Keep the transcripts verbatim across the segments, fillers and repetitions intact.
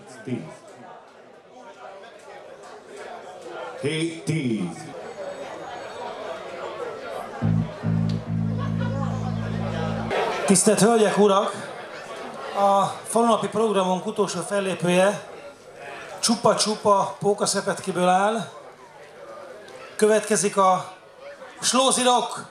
tíz. hét tíz. Tisztelt Hölgyek, Urak! A falunapi programunk utolsó fellépője csupa-csupa pókaszepetkiből áll. Következik a Slózi Rock!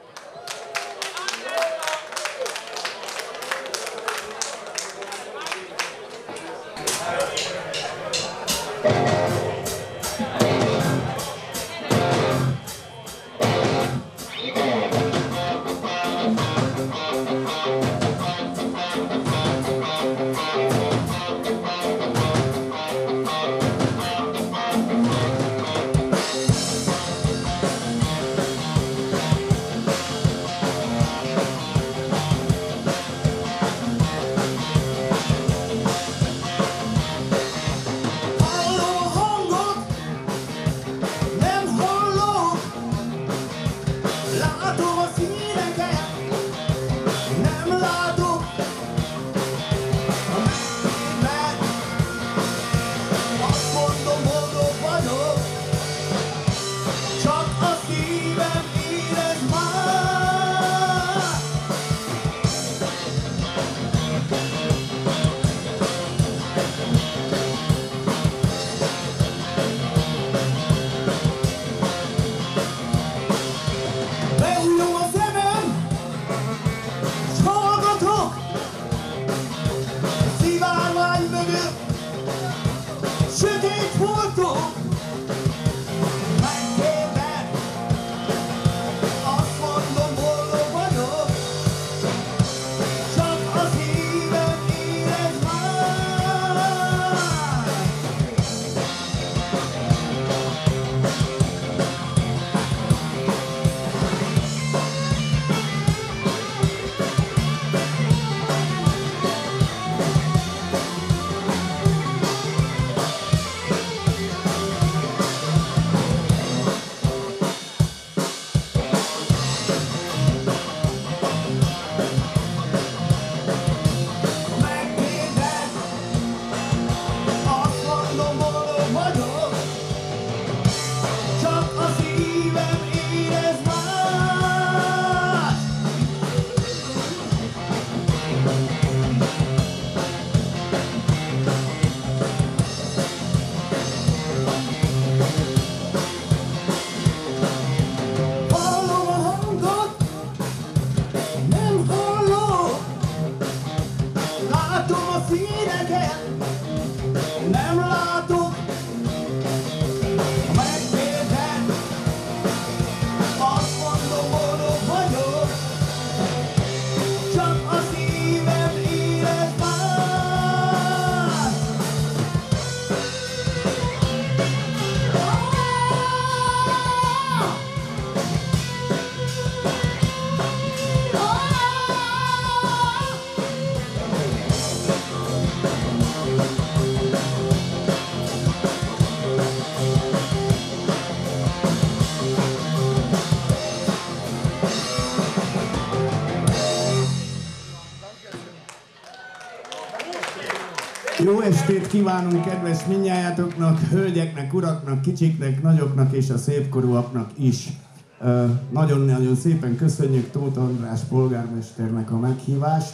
Jó estét kívánunk kedves mindnyájátoknak, hölgyeknek, uraknak, kicsiknek, nagyoknak és a szépkorúaknak is. Nagyon-nagyon szépen köszönjük Tóth András polgármesternek a meghívást.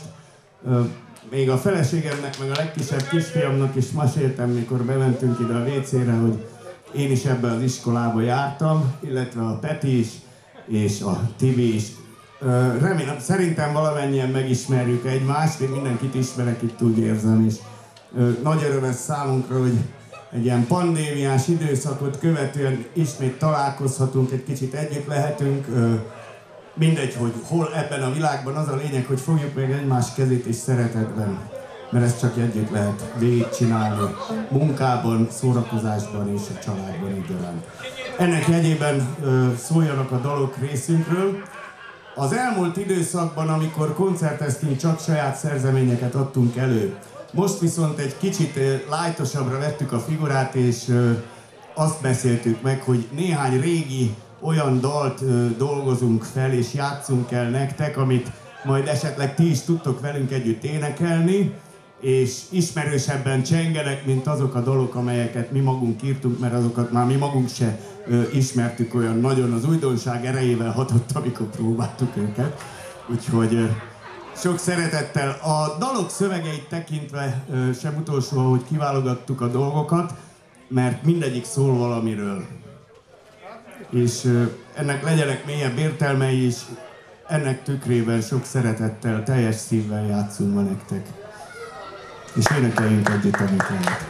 Még a feleségemnek, meg a legkisebb kisfiamnak is meséltem, mikor bementünk ide a vécére, hogy én is ebbe az iskolába jártam, illetve a Peti is, és a Tibi is. Remélem, szerintem valamennyien megismerjük egymást, én mindenkit ismerek, itt úgy érzem is. Nagy öröm ez számunkra, hogy egy ilyen pandémiás időszakot követően ismét találkozhatunk, egy kicsit együtt lehetünk. Mindegy, hogy hol ebben a világban, az a lényeg, hogy fogjuk meg egymás kezét és szeretetben, mert ezt csak együtt lehet végigcsinálni, munkában, szórakozásban és a családban egyaránt. Ennek jegyében szóljanak a dalok részünkről. Az elmúlt időszakban, amikor koncerteztünk, csak saját szerzeményeket adtunk elő. Most viszont egy kicsit lightosabbra vettük a figurát, és azt beszéltük meg, hogy néhány régi olyan dalt dolgozunk fel és játszunk el nektek, amit majd esetleg ti is tudtok velünk együtt énekelni, és ismerősebben csengenek, mint azok a dalok, amelyeket mi magunk írtunk, mert azokat már mi magunk se ö, ismertük olyan nagyon, az újdonság erejével hatott, amikor próbáltuk őket. Úgyhogy ö, sok szeretettel. A dalok szövegeit tekintve ö, sem utolsó, ahogy kiválogattuk a dolgokat, mert mindegyik szól valamiről. És ö, ennek legyenek mélyebb értelmei is, ennek tükrében sok szeretettel, teljes szívvel játszunk ma nektek. És énekeljünk együtt, amit lehet.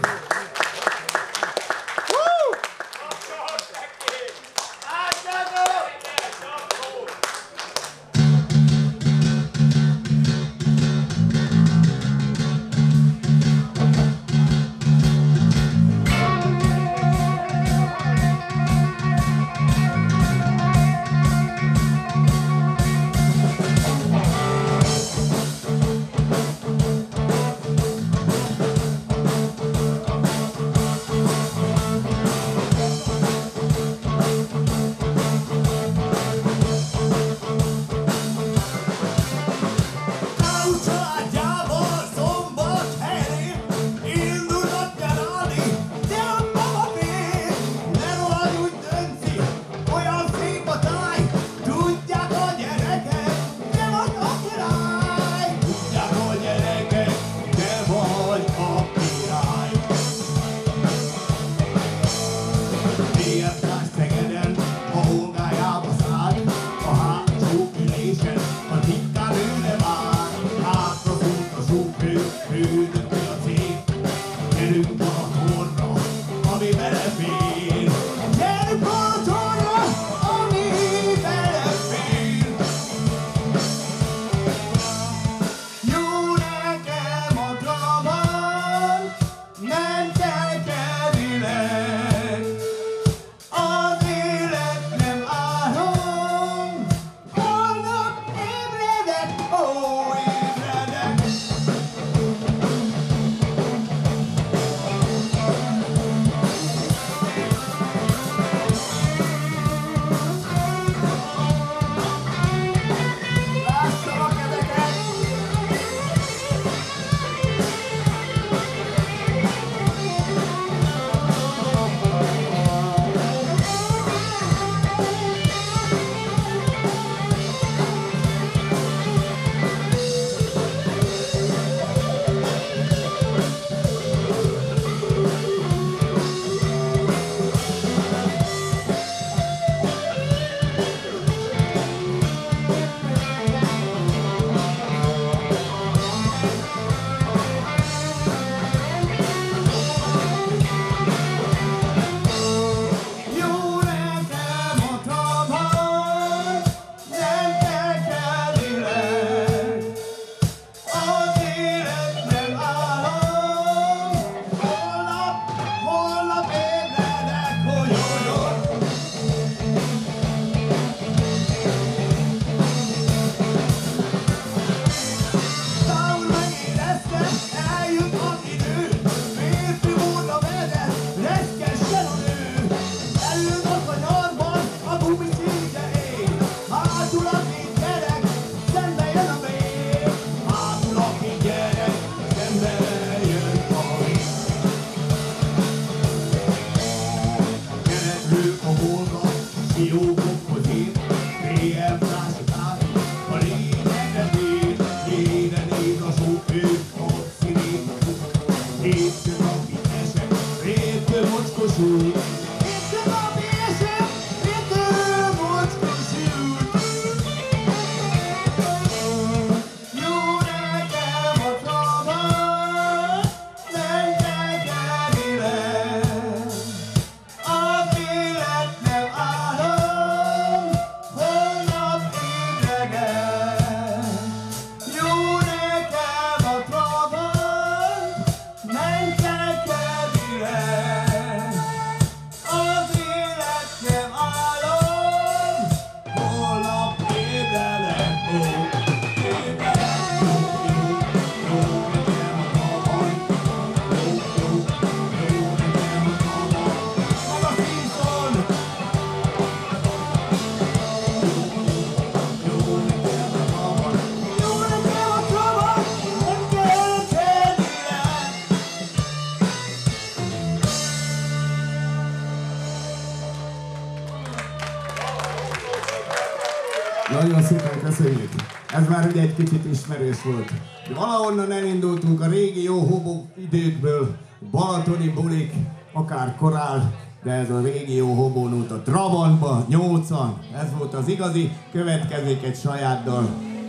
Nagyon szépen köszönjük. Ez már ugye egy kicsit ismerős volt. Valahonnan elindultunk a régi jó hobó időkből, balatoni bulik, akár korál, de ez a régi jó hobónút a Trabantba, nyolcan, ez volt az igazi, következik egy saját dal.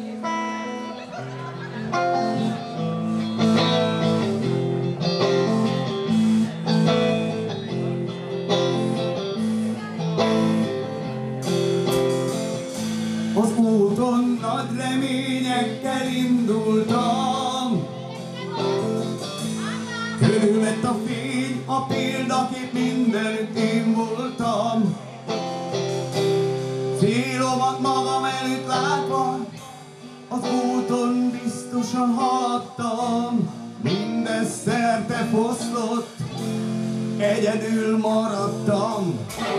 Az úton nagy reményekkel indultam, körülvett a fény, a példakép, mindenütt én voltam. Célomat magam előtt látva, az úton biztosan haladtam. Mindez szerte foszlott, egyedül maradtam.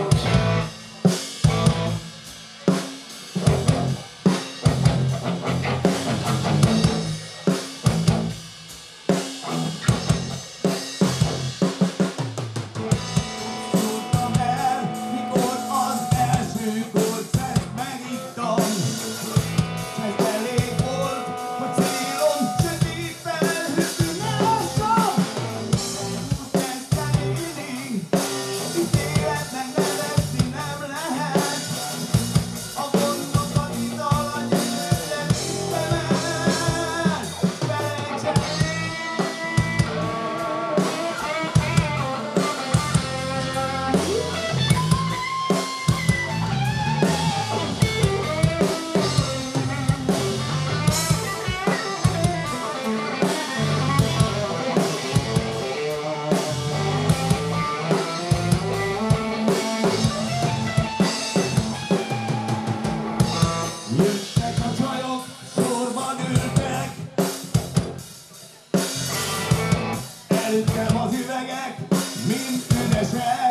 Előttem az üvegek, mind üresek.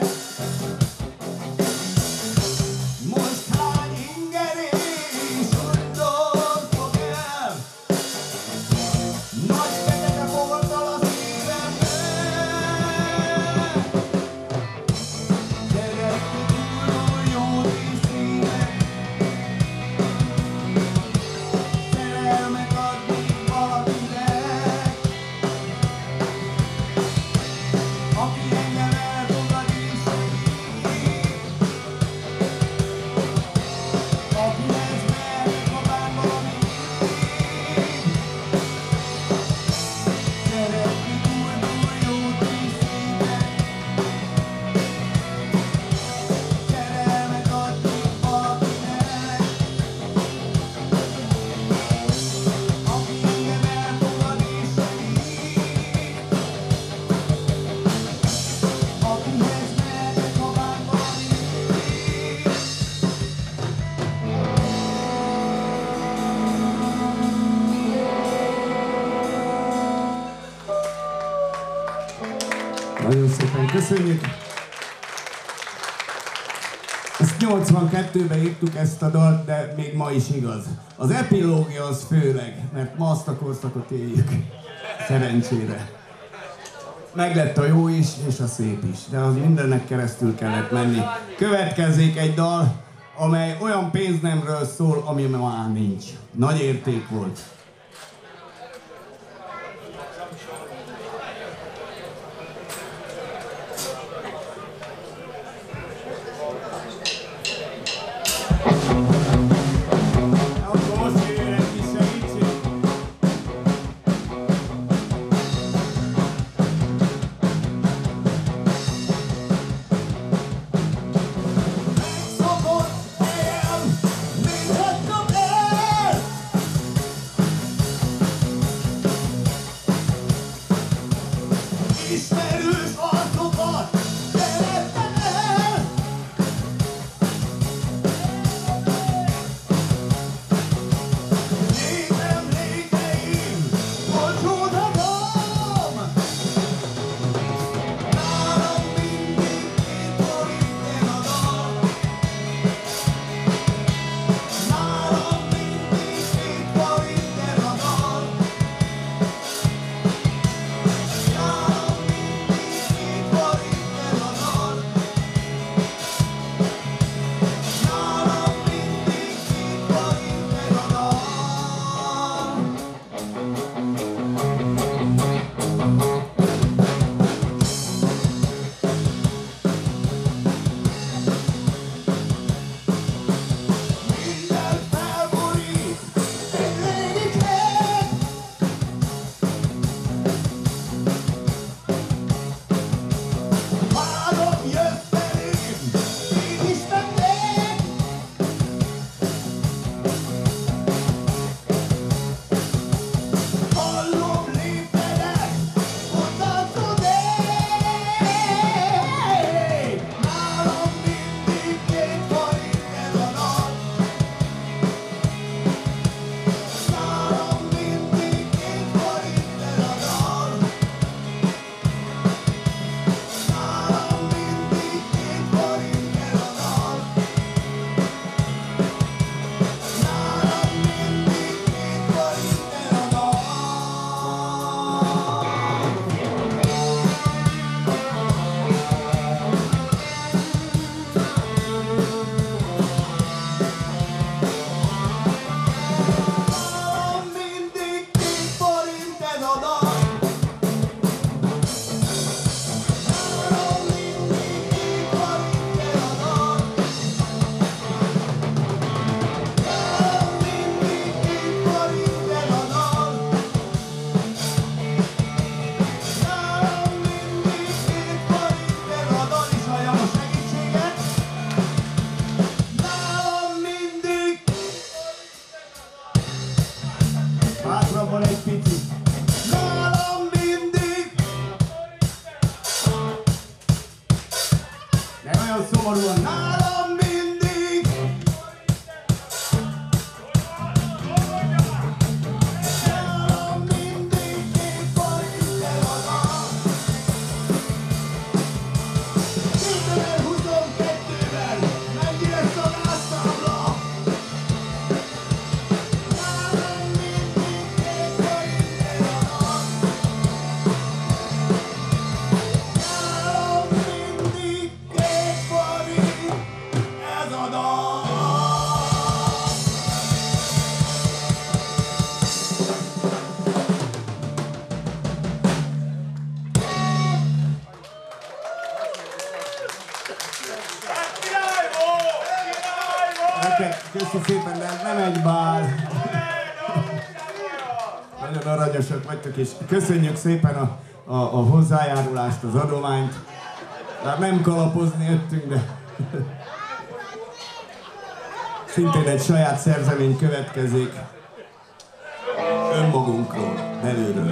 Most hány ingerés undorfog el, nagy fekete porttal az évemben. Gyere, túlról jó díszínek, szerelmet adni valakinek, aki engem elfogad és segít, akihez mehetek, ha bár valami mindig. Szeretni túl-túl jót díszítek, szerelmet adni valakinek, aki engem elfogad és segít, akihez mehetek, ha bár valami mindig. Nagyon szépen köszönjük! Ezt nyolcvankettőben írtuk ezt a dalt, de még ma is igaz. Az epilógia az főleg, mert ma azt a korszakot éljük. Szerencsére. Meglett a jó is, és a szép is, de az mindennek keresztül kellett menni. Következzék egy dal, amely olyan pénznemről szól, ami már nincs. Nagy érték volt. Akkor most jöjjön egy kis segítség. Megszokott él, mit hagytam el? olyan szomorúan. Nálam mindig. Nálam mindig két forintért adnak. kétezer-huszonkettőben mennyi lesz a gázszámla? Nálam mindig két forintért adnak. Nálam mindig két forint, ez a dal. Neked köszi szépen, de ez nem egy bál. Nagyon aranyosak vagytok, és köszönjük szépen a, a, a hozzájárulást, az adományt. Már nem kalapozni jöttünk, de szintén egy saját szerzemény következik önmagunkról, belülről.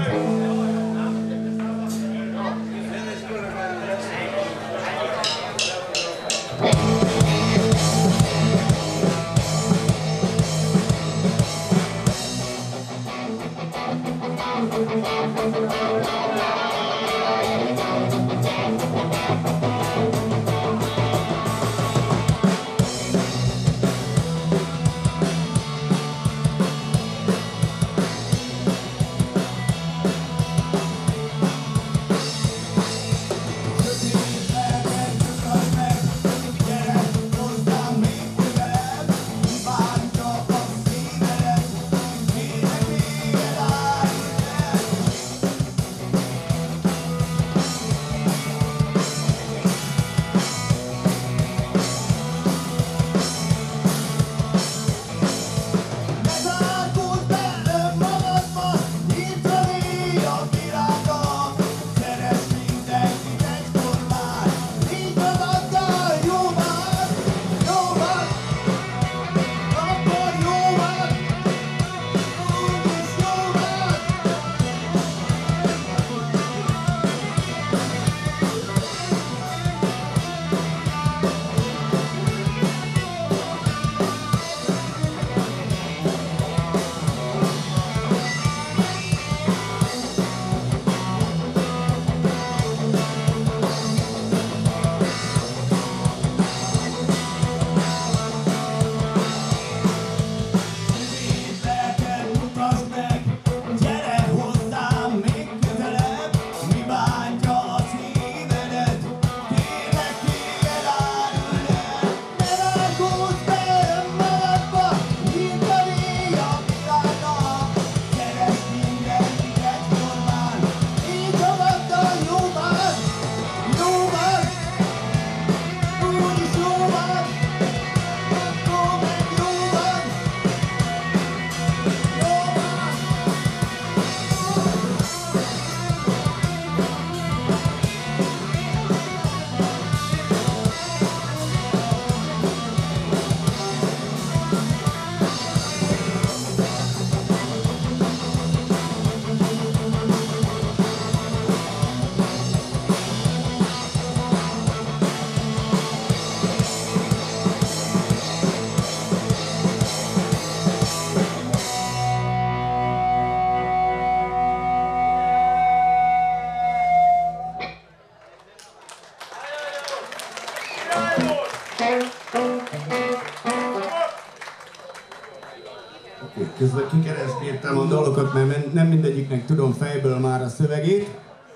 Közben kikeresgéltem a dalokat, mert nem mindegyiknek tudom fejből már a szövegét.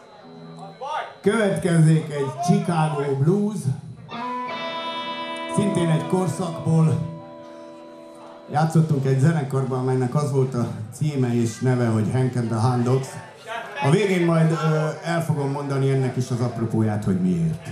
Következzék egy Chicago Blues, szintén egy korszakból. Játszottunk egy zenekarban, amelynek az volt a címe és neve, hogy Hank and the Hound Dogs. A végén majd ö, el fogom mondani ennek is az apropóját, hogy miért.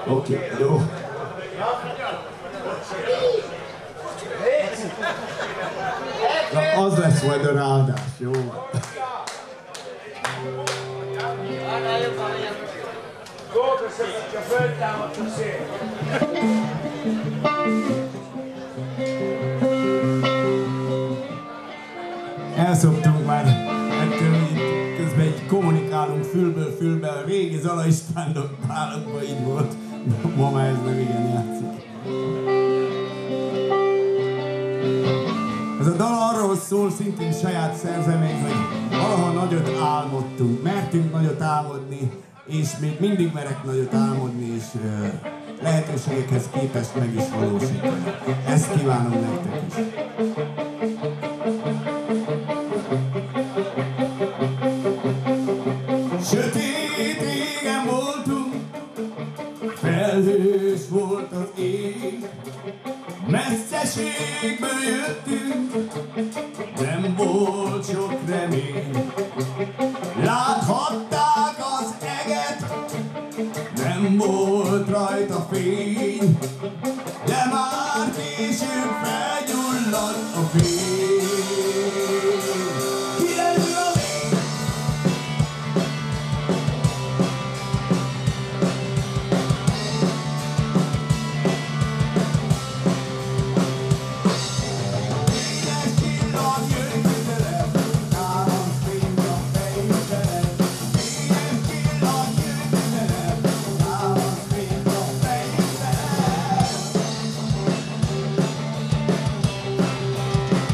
Oké, okay, jó. Na, az lesz majd a ráadás, jó van. Elszoktunk már, ettől így közben így kommunikálunk fülből fülbe, a régi Zala Istvánok bálokban így volt, ma már ez nem igen játszik. Ez a dal arról szól, szintén saját szerzemény, hogy valaha nagyot álmodtunk, mertünk nagyot álmodni, és még mindig merek nagyot álmodni, és uh, lehetőségekhez képest meg is valósítani. Ezt kívánom nektek is. Sötét égen voltunk, felhős volt az ég, messzeségből jöttünk, nem volt sok remény. Láthatták az eget, nem volt rajta fény, de már később felgyulladt a fény. Kiderül a vég! Édes csillag jön közelebb, nálam fény a fejünkben. Édes csillag jön közelebb, nálam fény a fejünkben.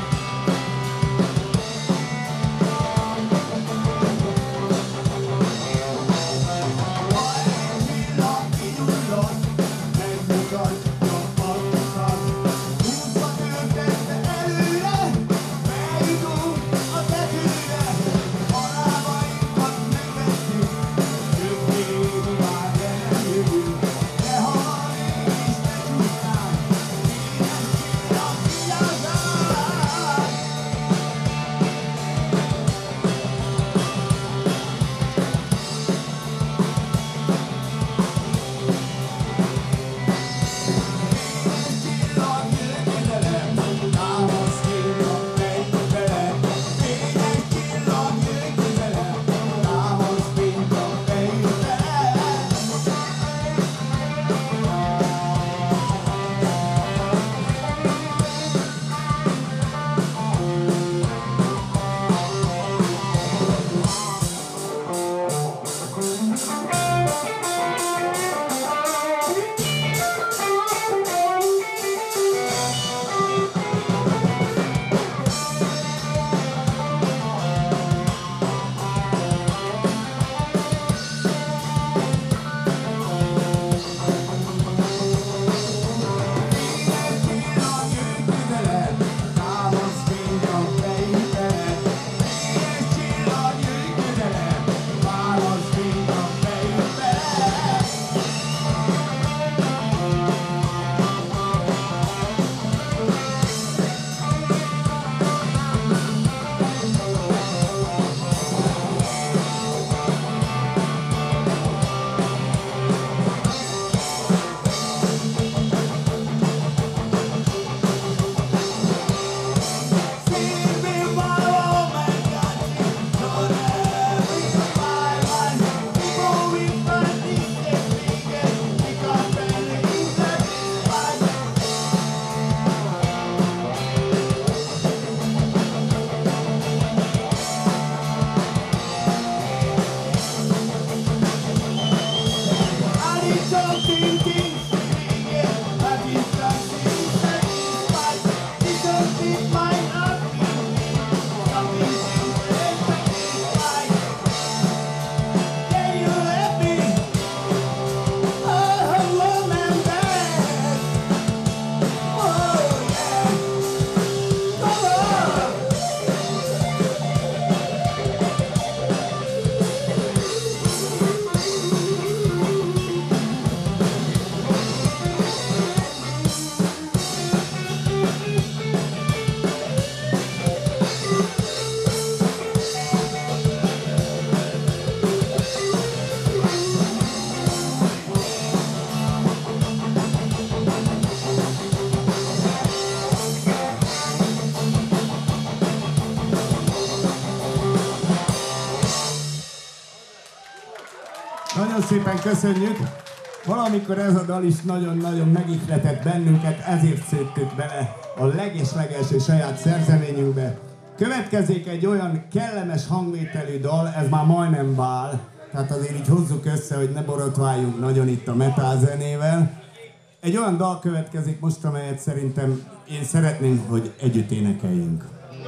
Nagyon szépen köszönjük! Valamikor ez a dal is nagyon-nagyon megihletett bennünket, ezért szőttük bele a leges-legelső saját szerzeményünkbe. Következik egy olyan kellemes hangvételű dal, ez már majdnem bál, tehát azért így hozzuk össze, hogy ne borotváljunk nagyon itt a metal zenével. Egy olyan dal következik most, amelyet szerintem én szeretném, hogy együtt énekeljünk.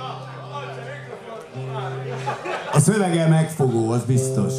A szövege megfogó, az biztos.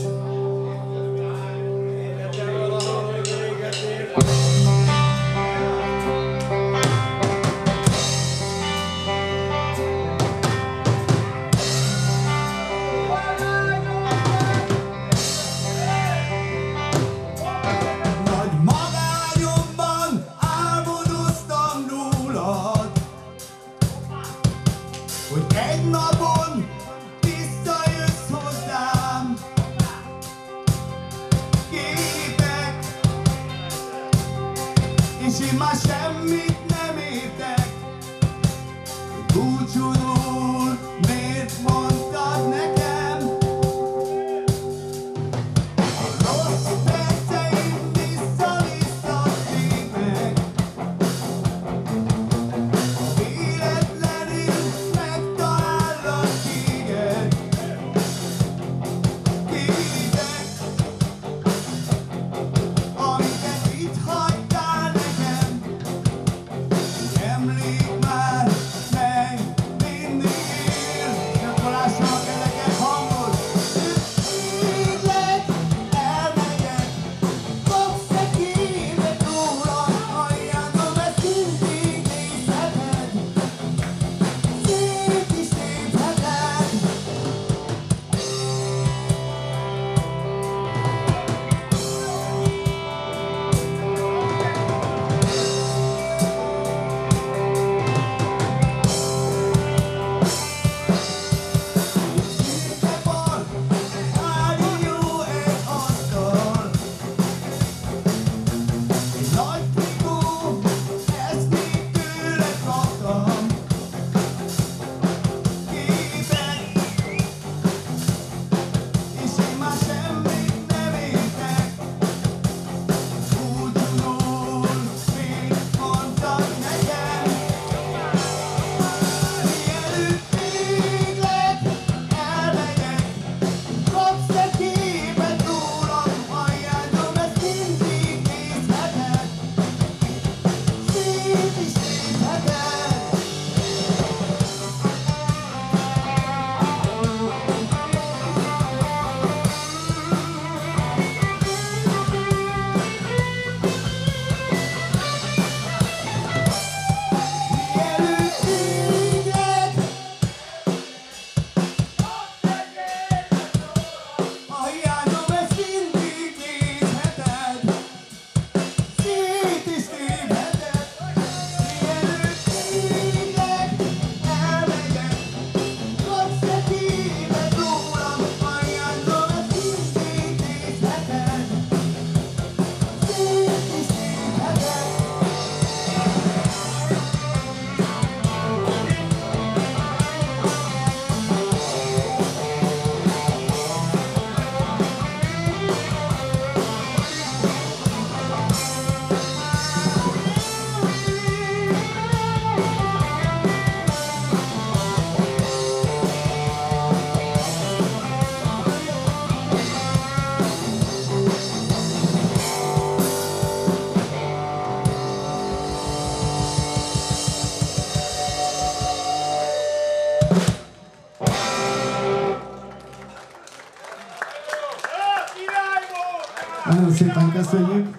Nagyon szépen köszönjük!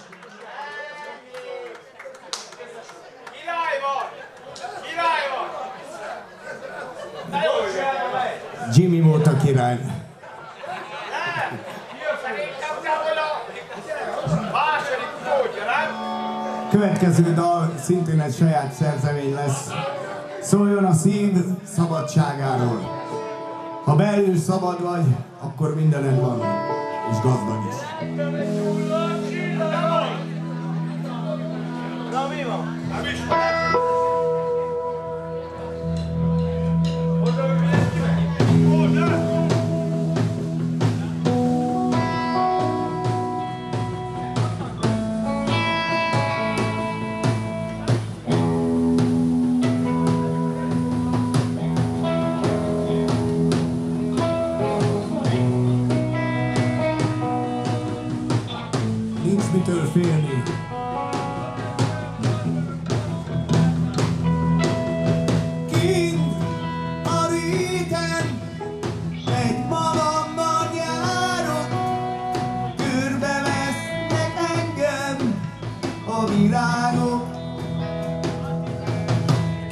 Jimmy volt a király. Következő dal szintén egy saját szerzemény lesz. Szóljon a szív szabadságáról. Ha belül szabad vagy, akkor mindened van, és gazdag is.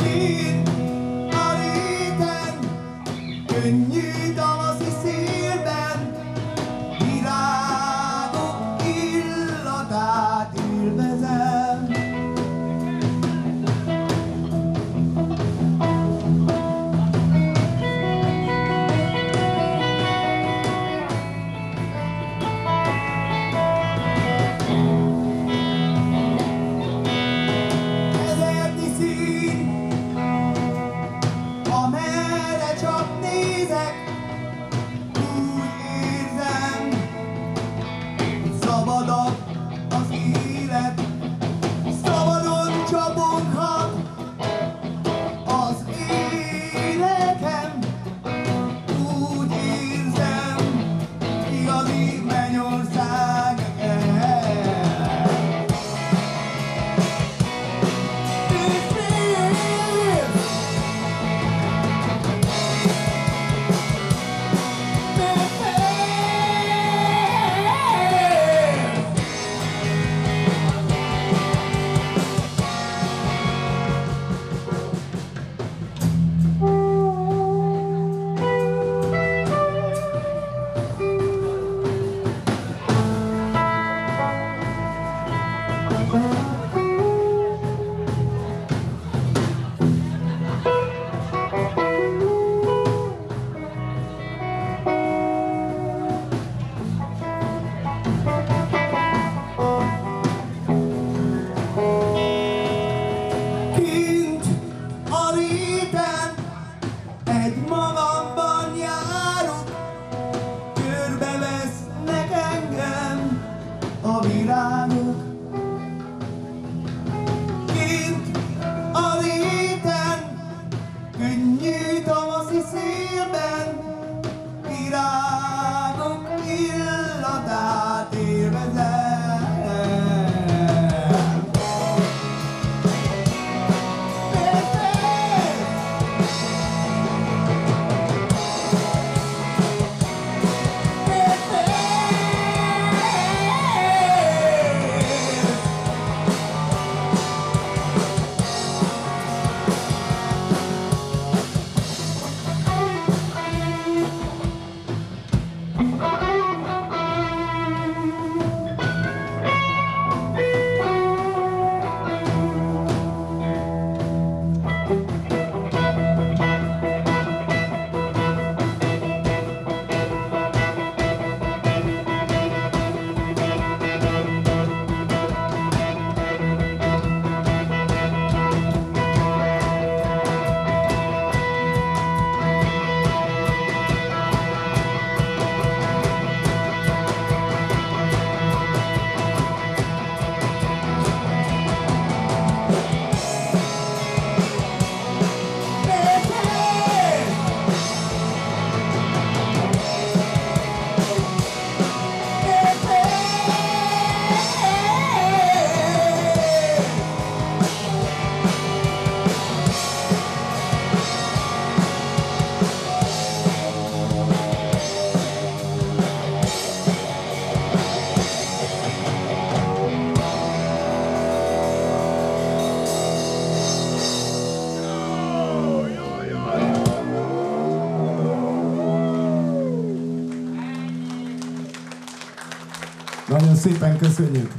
Kint a réten, könnyű tavaszi szélben, virágok illatát élvezem. Ezernyi szín, amerre csak nézek, úgy érzem, szabadabb az élet, szabadon csapoghat az életem, úgy érzem, igazi mennyország el. Kint a réten egy magamban járok, körbevesznek engem a virágok. Kint a réten, könnyű tavaszi szélben, virágok illatát élvezem. Nagyon szépen köszönjük!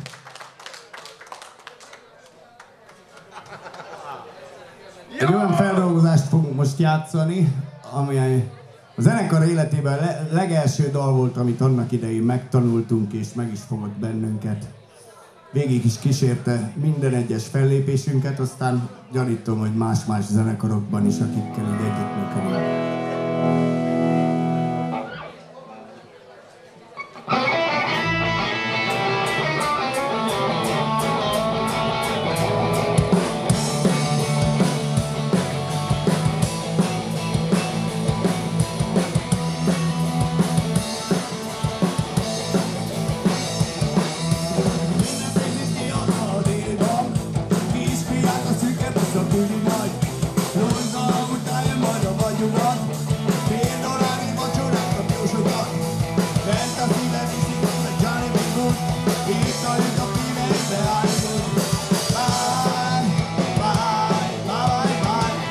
Egy olyan feldolgozást fogunk most játszani, ami a zenekar életében le, legelső dal volt, amit annak idején megtanultunk és meg is fogott bennünket. Végig is kísérte minden egyes fellépésünket, aztán gyanítom, hogy más-más zenekarokban is, akikkel így együttműködünk. Bye, bye, bye, bye.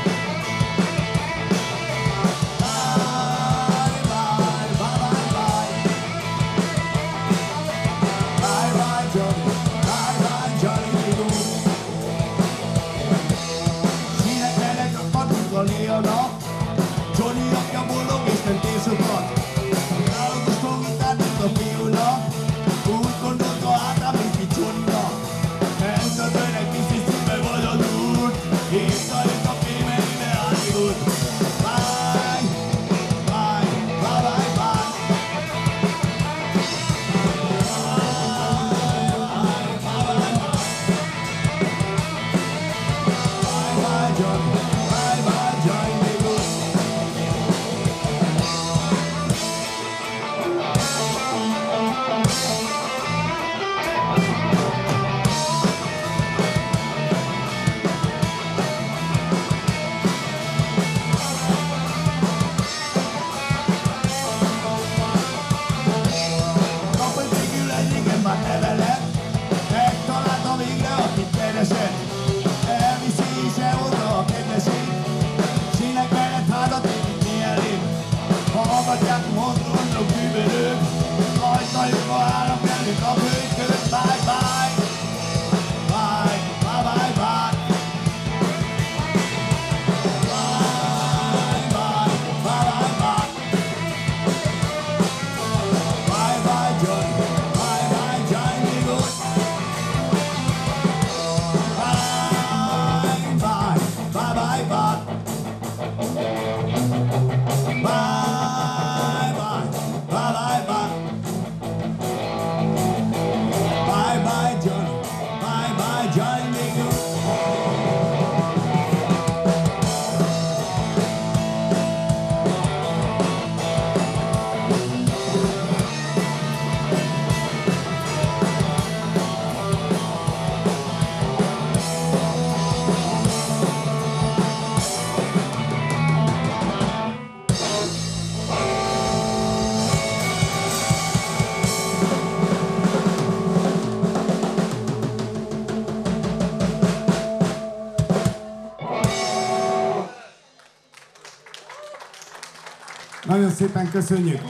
Nagyon szépen köszönjük!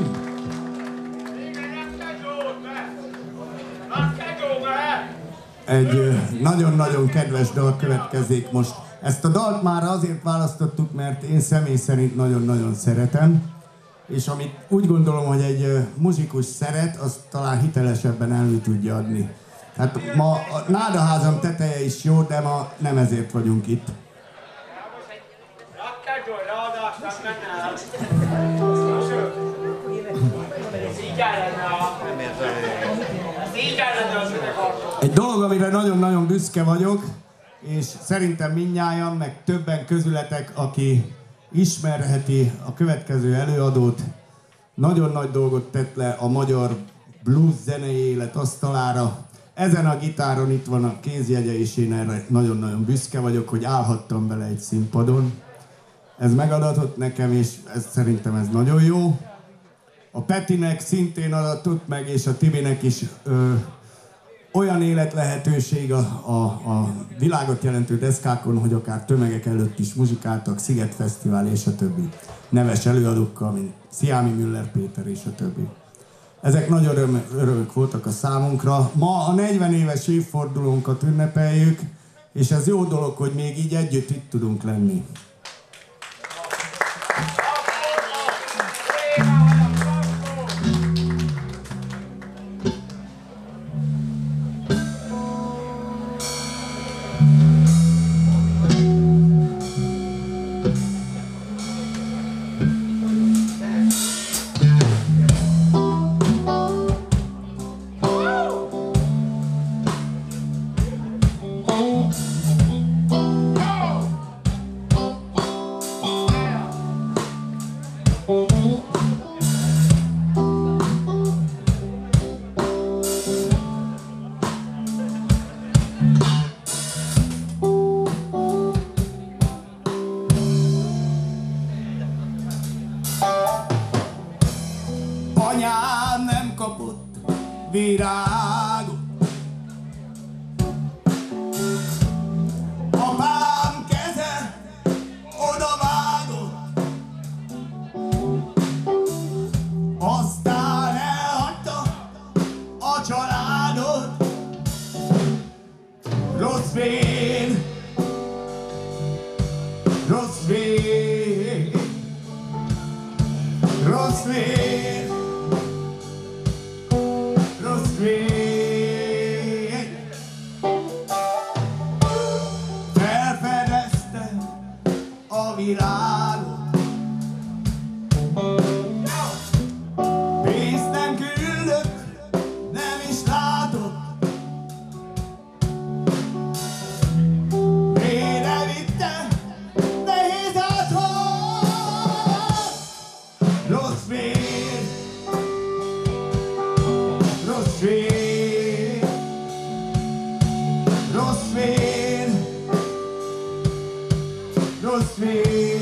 Egy nagyon-nagyon kedves dal következik most. Ezt a dalt már azért választottuk, mert én személy szerint nagyon-nagyon szeretem, és amit úgy gondolom, hogy egy muzsikus szeret, azt talán hitelesebben elő tudja adni. Hát ma a Nádaházam teteje is jó, de ma nem ezért vagyunk itt. Egy dolog, amire nagyon-nagyon büszke vagyok, és szerintem mindnyájan, meg többen közületek, aki ismerheti a következő előadót, nagyon nagy dolgot tett le a magyar blues zenei élet asztalára. Ezen a gitáron itt van a kézjegye, és én erre nagyon-nagyon büszke vagyok, hogy állhattam vele egy színpadon. Ez megadatott nekem, és ez, szerintem ez nagyon jó. A Petinek szintén adatott meg, és a Tibinek is ö, olyan életlehetőség a, a, a világot jelentő deszkákon, hogy akár tömegek előtt is muzsikáltak, Sziget Fesztivál és a többi. Neves előadókkal, mint Sziámi Müller Péter és a többi. Ezek nagy öröm, örömök voltak a számunkra. Ma a negyven éves évfordulónkat ünnepeljük, és ez jó dolog, hogy még így együtt itt tudunk lenni. Anyám nem kapott virágot, apám keze odavágott, aztán elhagyta a családot. Rossz vén, rossz vén, rossz vén, rossz vén. Felfedezte világot. Pénzt nem küldök, nem is látok. Vére vitte, nehéz áthol. Rossz vér, rossz vér, rossz vér, rossz vér.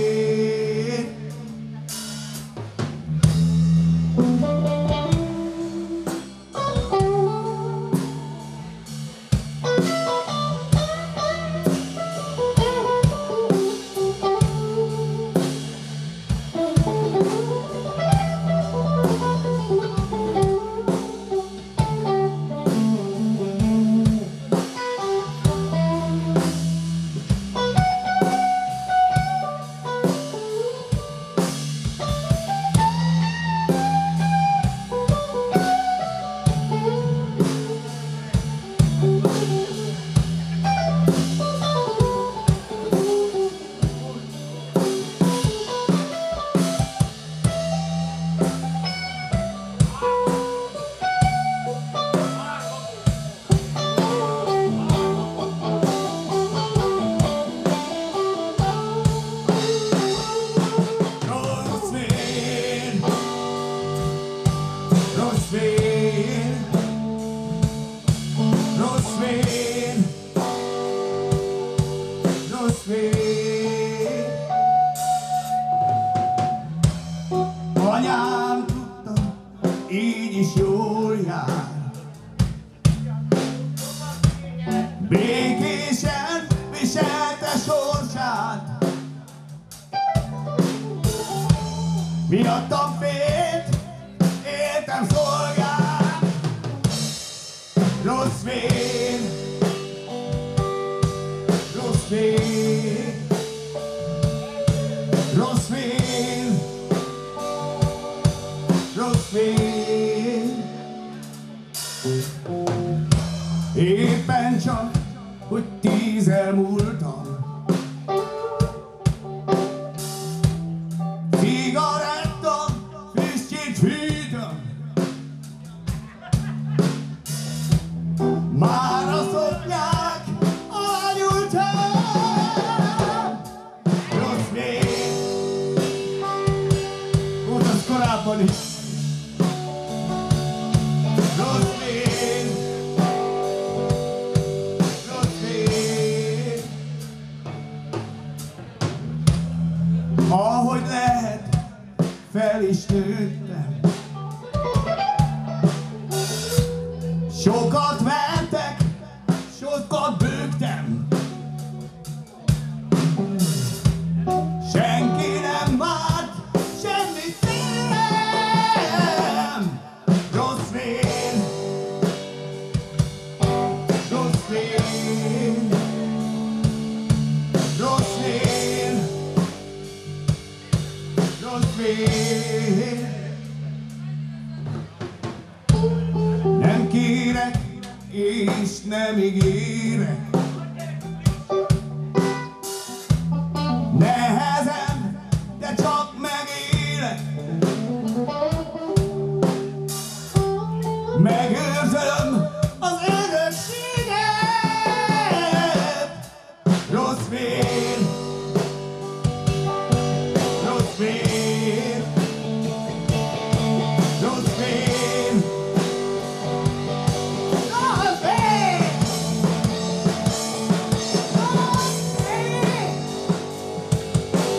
Anyám tudta, így is jól jár. Békésen viselte sorsát. Miattam félt, éltem szolgát. Rossz vér, rossz vér, rossz vér, rossz vér. Éppen csak, hogy tíz elmúltam. Cigaretta, füstjét fűtöm. Már a szoknyák alágyújtam. Rossz vér, volt az korábban is. Rossz vér, rossz vér. Ahogy lehet, fel is nőttem. Sokat vertek, sokat bőgtem. Senki nem várt semmit tőlem. Rossz vér, rossz vér, rossz vér, rossz vér. Nem kérek és nem ígérek. Nehezen, de csak megélek. Megőrzöm az örökséget. Rossz vér, rossz vér, rossz vér, rossz vér, rossz vér.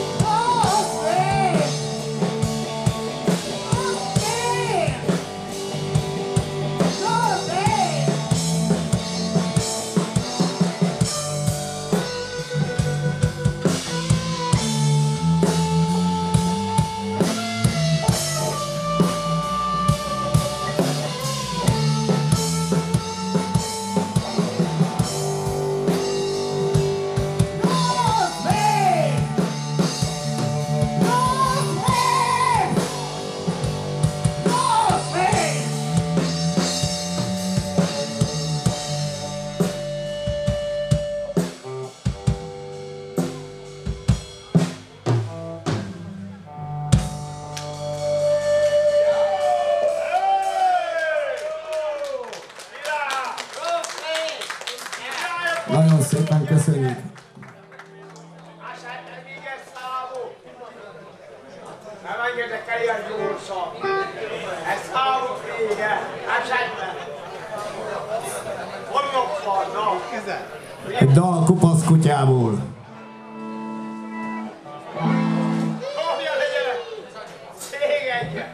Nem engedek el ilyen gyorsan. Ez számok vége. Esetben. Honnak vannak. Egy dal kupasz kutyából. Kapja legyenek. Szégedje.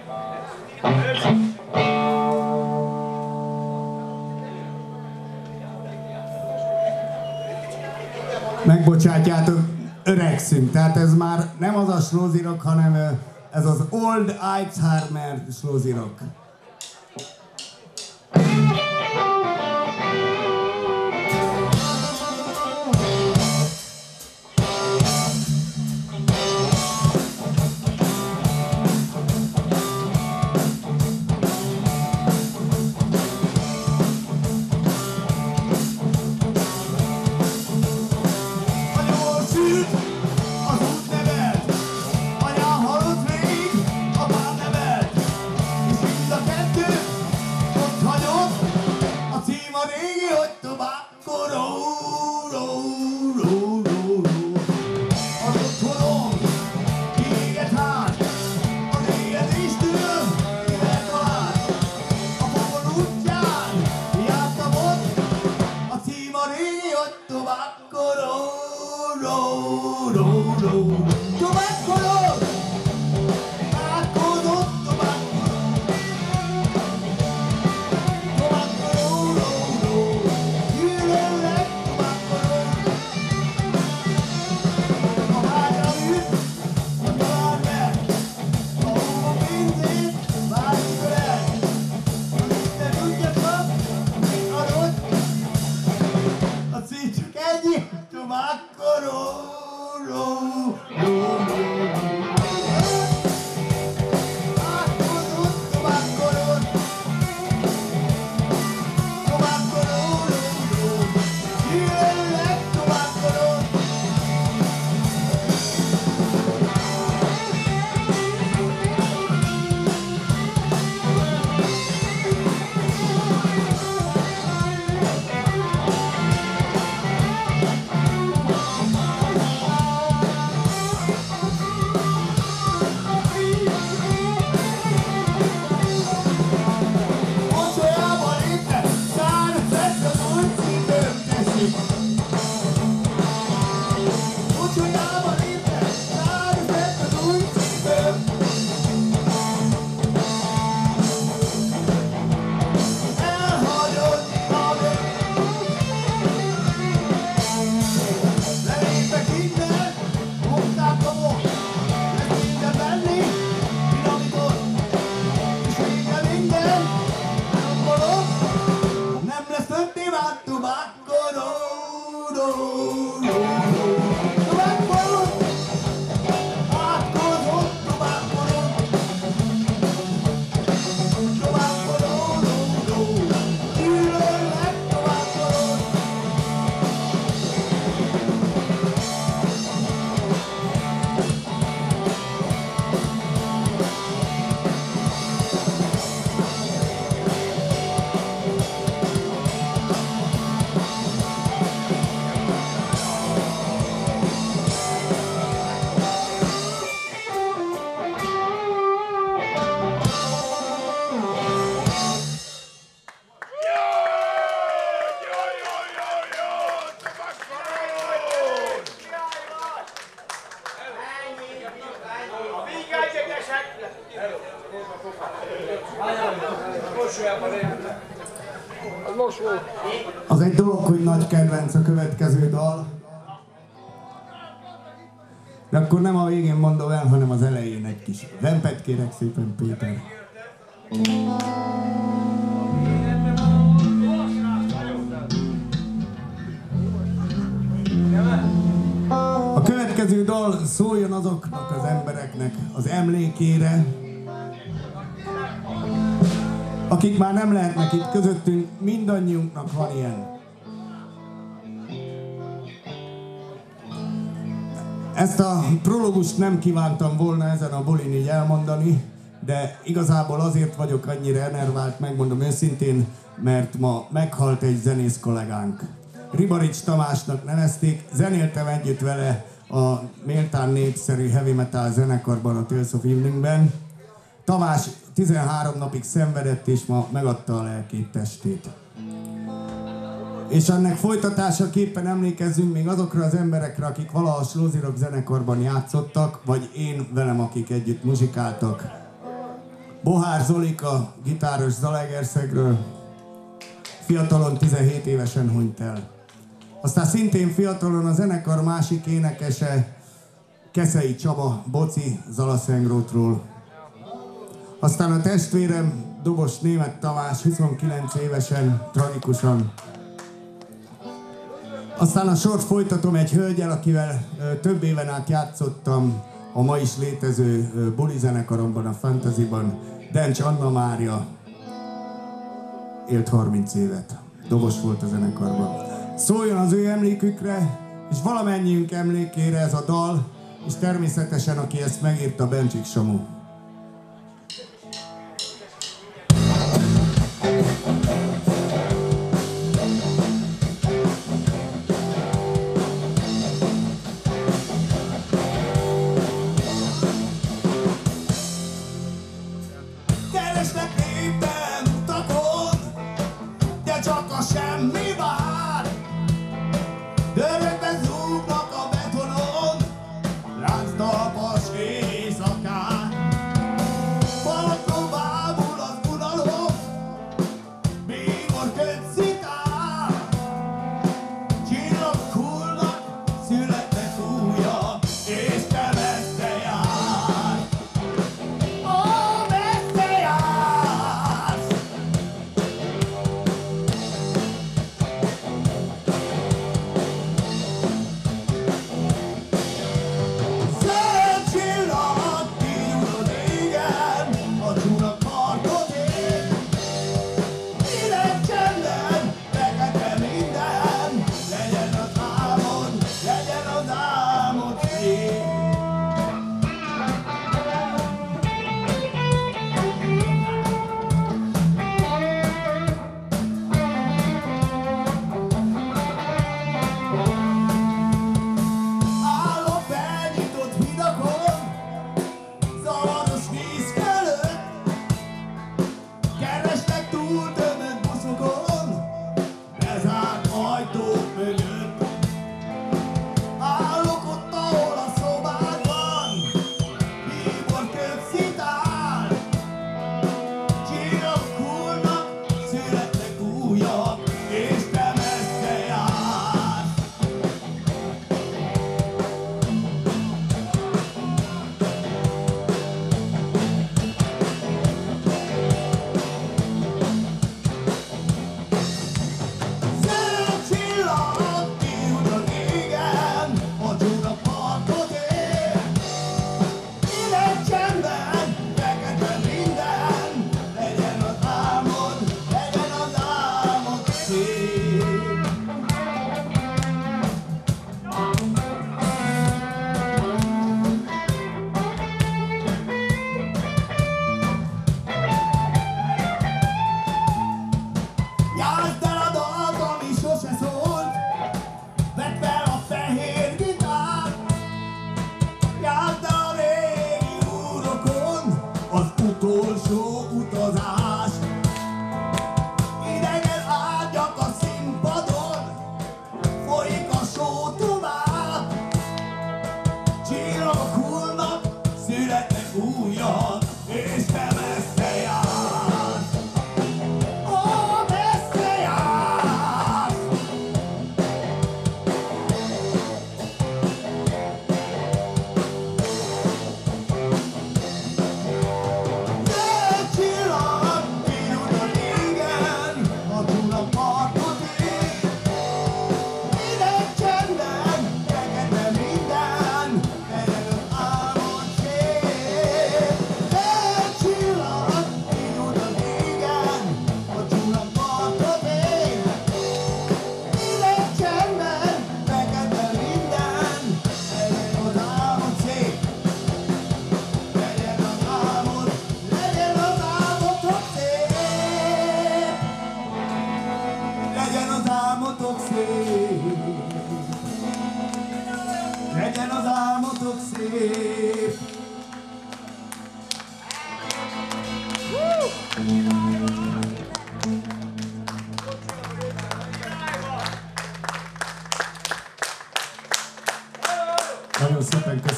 Megbocsátjátok, öregszünk, tehát ez már nem az a slózirok, hanem ez az Old Alzheimer slózirok. Az egy dolog, hogy nagy kedvenc a következő dal. De akkor nem a végén mondom el, hanem az elején egy kis vempet kérek szépen, Péter. A következő dal szóljon azoknak az embereknek az emlékére, akik már nem lehetnek itt közöttünk, mindannyiunknak van ilyen. Ezt a prológust nem kívántam volna ezen a bulin így elmondani, de igazából azért vagyok annyira enervált, megmondom őszintén, mert ma meghalt egy zenész kollégánk. Ribarics Tamásnak nevezték, zenéltem együtt vele a méltán népszerű heavy metal zenekarban, a Tales of Eveningben. Tamás tizenhárom napig szenvedett, és ma megadta a lelkét, testét. És ennek folytatásaképpen emlékezzünk még azokra az emberekre, akik valaha a Slózi Rock zenekarban játszottak, vagy én velem, akik együtt muzsikáltak. Bohár Zolika, gitáros Zalaegerszegről, fiatalon tizenhét évesen hunyt el. Aztán szintén fiatalon a zenekar másik énekese, Keszei Csaba, Boci, Zalaszengrótról. Aztán a testvérem, dobos Németh Tamás, huszonkilenc évesen, tragikusan. Aztán a sort folytatom egy hölgyel, akivel ö, több éven át játszottam a ma is létező ö, buli zenekaromban, a Fantasyban. Dencs Anna Mária élt harminc évet, dobos volt a zenekarban. Szóljon az ő emlékükre, és valamennyiünk emlékére ez a dal, és természetesen aki ezt megírta, Bencsik Samu.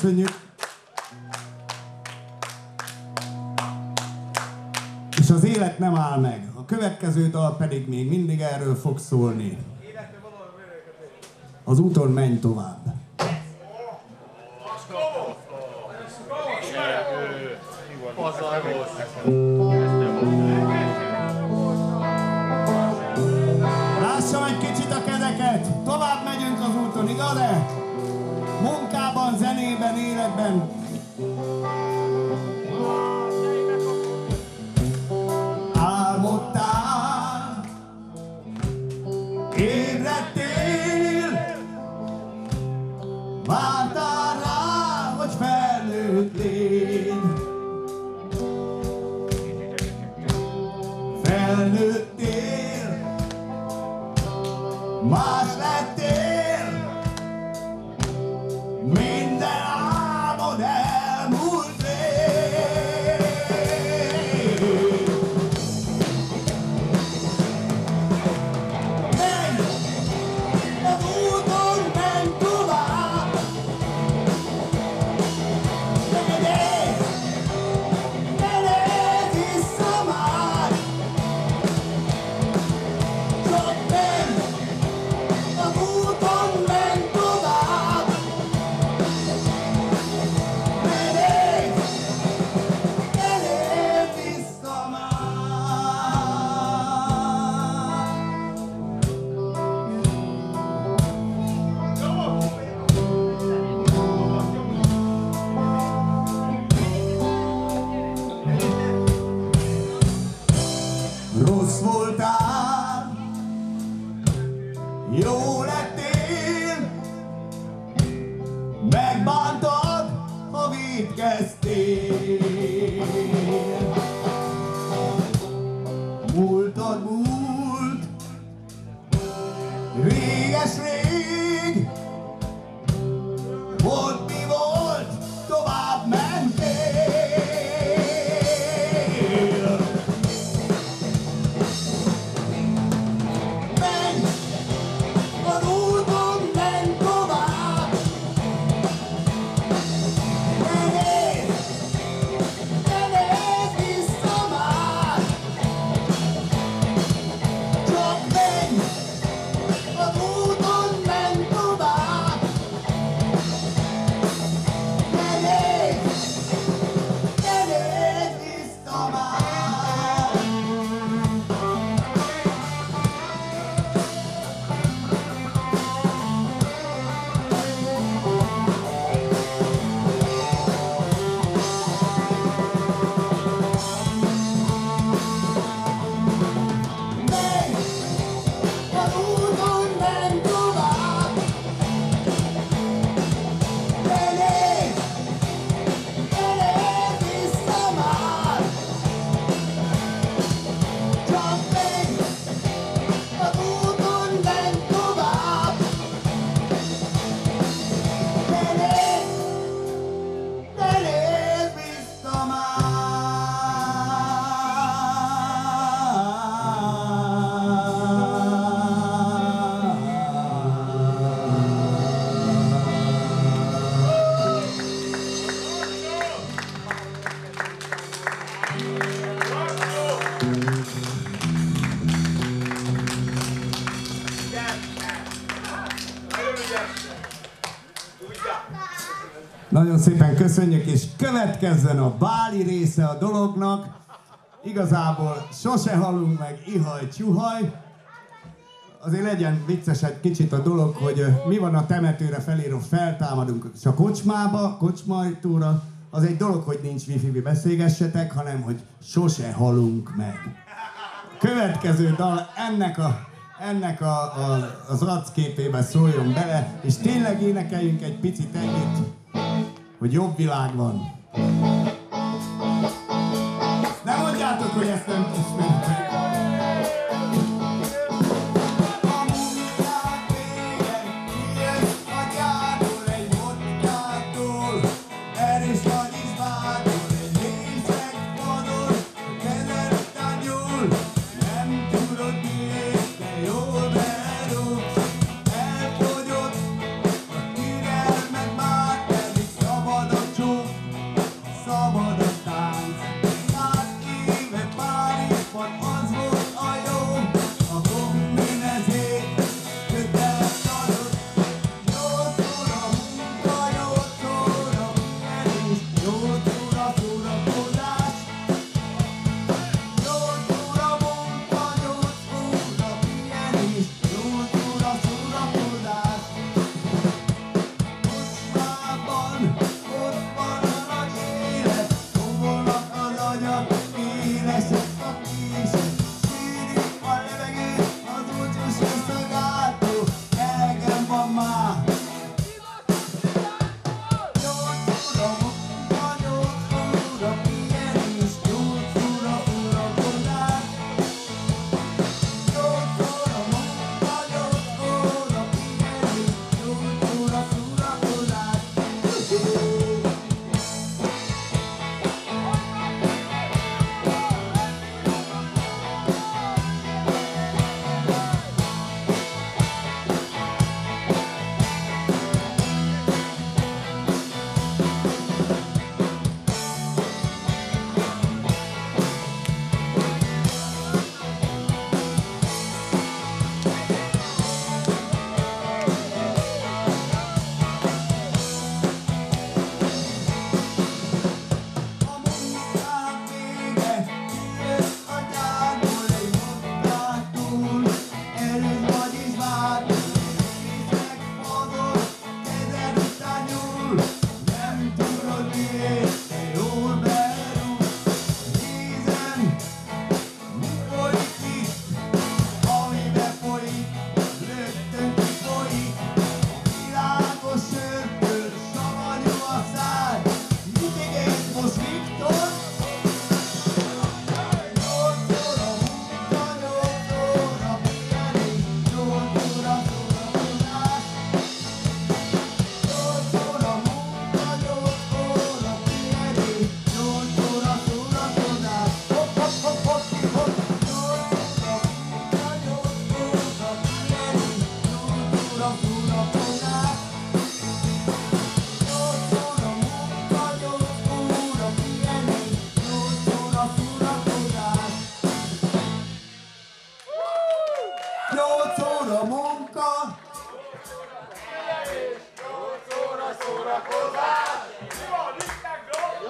köszönjük. És az élet nem áll meg. A következő dal pedig még mindig erről fog szólni. Az úton menj tovább. Lássam egy kicsit a kezeket. Tovább megyünk az úton, igaz-e? Munkában, zenében, életben. Álmodtál, ébredtél, vártál rá, hogy felnőtt légy. Felnőttél, más lettél, minden álmod elmúlt rég. Menj, az úton menj tovább, ne nézz, ne nézz vissza már, csak menj, az úton menj tovább, ne nézz, ne nézz vissza már. Rossz voltál, jó lettél, megbántad, ha vétkeztél. Múltad múlt, réges rég, volt mi volt, tovább mentél. Menj, az úton menj tovább, ne nézz, ne nézz vissza már, csak menj, az úton menj tovább, ne nézz, ne nézz vissza már. Menj, az úton menj tovább, ne nézz, ne nézz vissza már, csak menj, az úton menj tovább, ne nézz, ne nézz vissza Nagyon szépen köszönjük, és következzen a báli része a dolognak. Igazából sose halunk meg, ihaj, csuhaj. Azért legyen vicces egy kicsit a dolog, hogy ö, mi van a temetőre felíró, feltámadunk és a kocsmába, kocsmajtóra. Az egy dolog, hogy nincs wifi, beszélgessetek, hanem hogy sose halunk meg. Következő dal ennek a ennek a, a, az arcképébe szóljon bele, és tényleg énekeljünk egy picit együtt, hogy jobb világ van. Ne mondjátok, hogy ezt nem ismertek. Szabad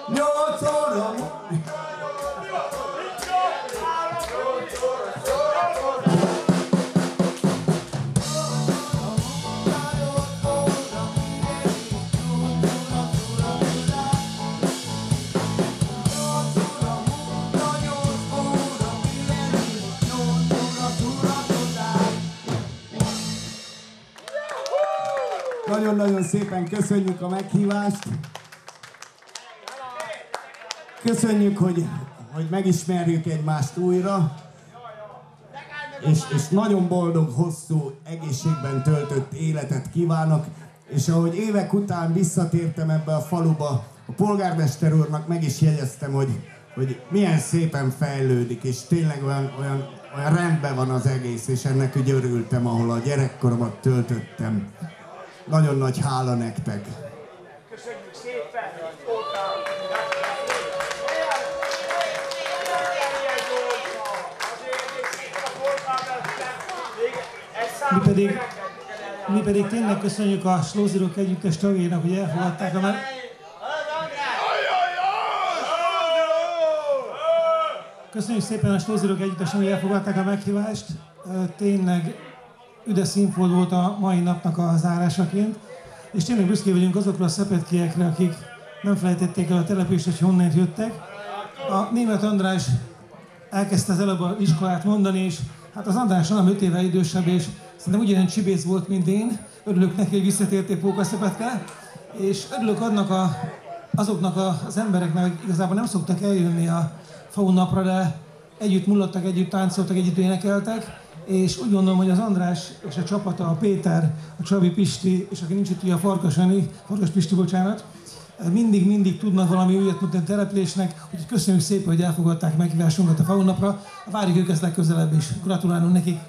Nyolc óra. Nagyon-nagyon szépen köszönjük a meghívást. Köszönjük, hogy, hogy megismerjük egymást újra. És, és nagyon boldog, hosszú, egészségben töltött életet kívánok. És ahogy évek után visszatértem ebbe a faluba, a polgármester úrnak meg is jegyeztem, hogy, hogy milyen szépen fejlődik, és tényleg olyan, olyan, olyan rendben van az egész, és ennek úgy örültem, ahol a gyerekkoromat töltöttem. Nagyon nagy hála nektek. Köszönjük szépen, hogy voltál. Mi pedig, mi pedig tényleg köszönjük a Slózirok együttes tagjainak, hogy elfogadták a meg... Köszönjük szépen a Slózirok együttesnek, hogy elfogadták a meghívást. Tényleg üde színfolt volt a mai napnak a zárásaként, és tényleg büszké vagyunk azokra a szepetkiekre, akik nem felejtették el a települést, hogy honnan jöttek. A Németh András elkezdte az előbb az iskolát mondani, és hát az András nem öt éve idősebb, és szerintem ugyanilyen csibész volt, mint én. Örülök neki, hogy visszatértél Pókaszepetke, és örülök annak a, azoknak a, az embereknek, akik igazából nem szoktak eljönni a faunapra, de együtt mulattak, együtt táncoltak, együtt énekeltek, és úgy gondolom, hogy az András és a csapata, a Péter, a Csabi Pisti, és aki nincs itt, ugye a Farkas Ani, Farkas Pisti, bocsánat, mindig-mindig tudnak valami újat mutatni a településnek, úgyhogy köszönjük szépen, hogy elfogadták meghívásunkat a faunapra. Várjuk őket legközelebb is. Gratulálunk nekik!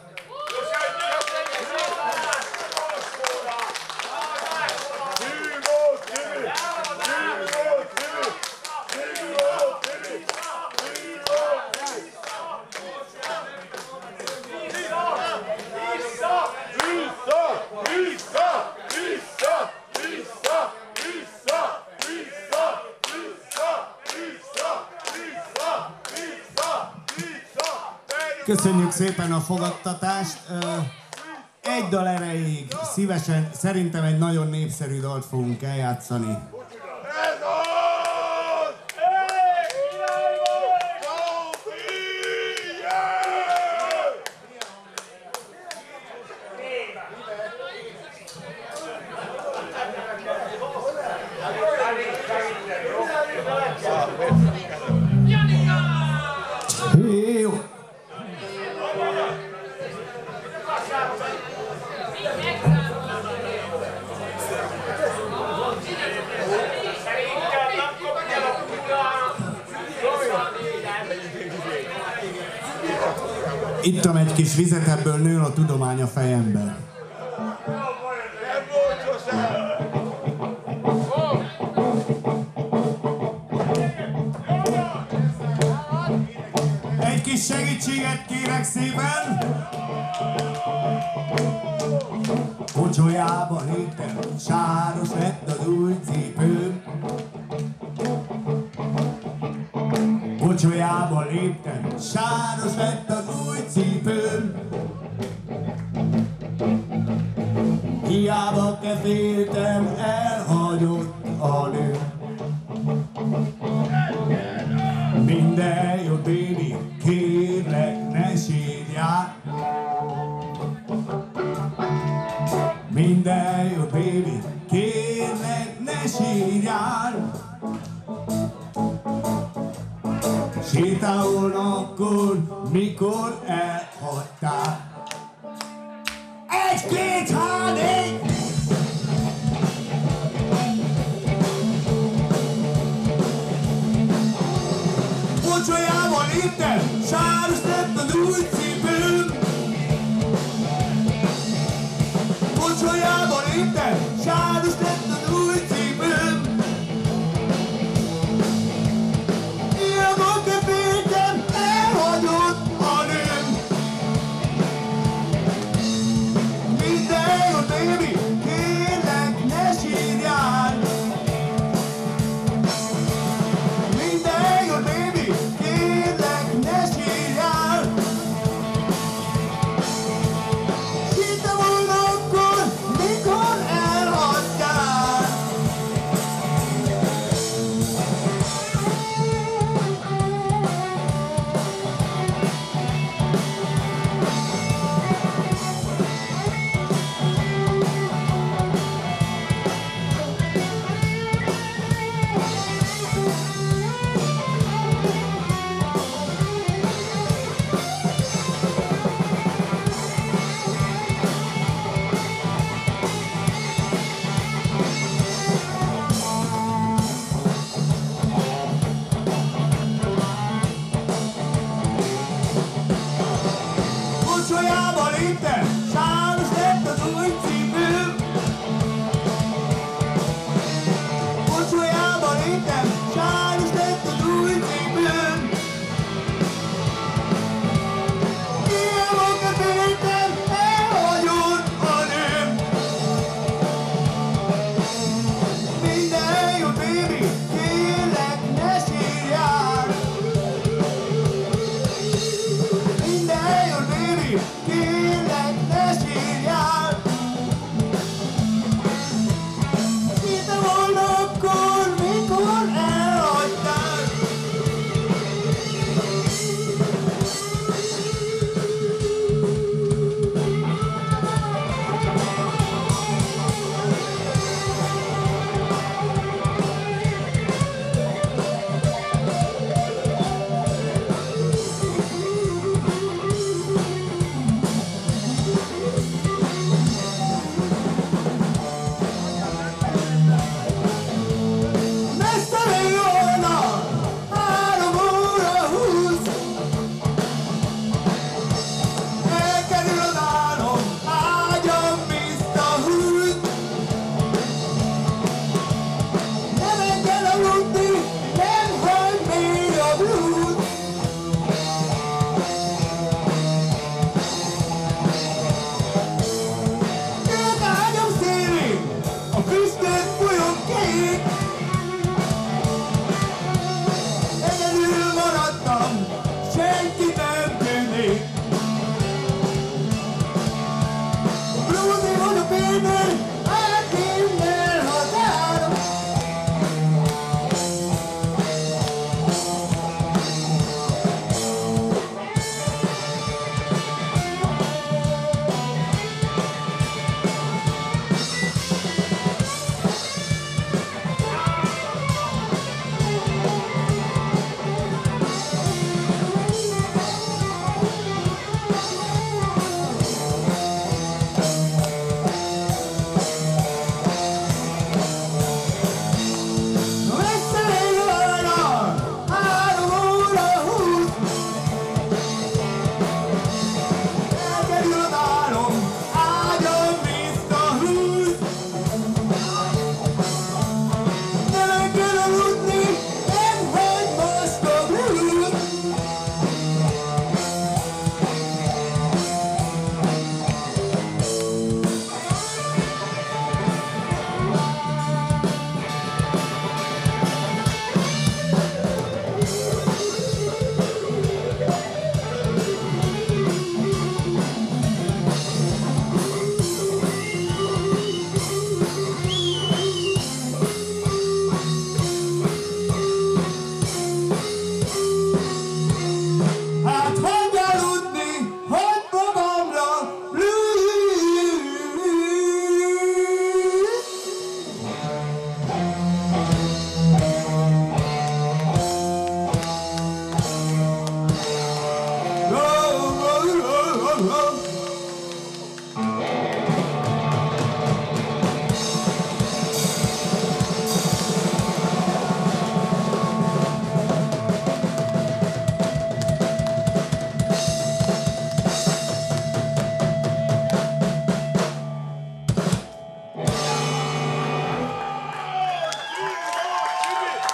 Köszönjük szépen a fogadtatást. Egy dal erejéig szívesen, szerintem egy nagyon népszerű dalt fogunk eljátszani. Jó. Ittam egy kis vizet, ebből nő a tudomány a fejemben. Egy kis segítséget kérek szépen! Kocsolyába léptem, sáros lett az új cipőm. Kocsolyába léptem, sáros lett az új cipőm. Hiába keféltem, elhagyott a nő. Minden jó, baby, kérlek, ne sírjál. Minden jó, baby, kérlek, ne sírjál. Sírtál volna akkor, mikor elhagytál. Egy, két, há, négy! Kocsolyába léptem, sáros lett az új cipőm. Kocsolyába léptem, sáros lett az új cipőm. Hiába keféltem, elhagyott a nőm. Minden jó, baby, kérlek, ne sírjál.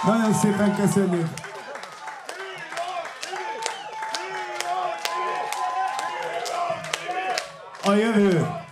Nagyon szépen köszönjük. A jövő.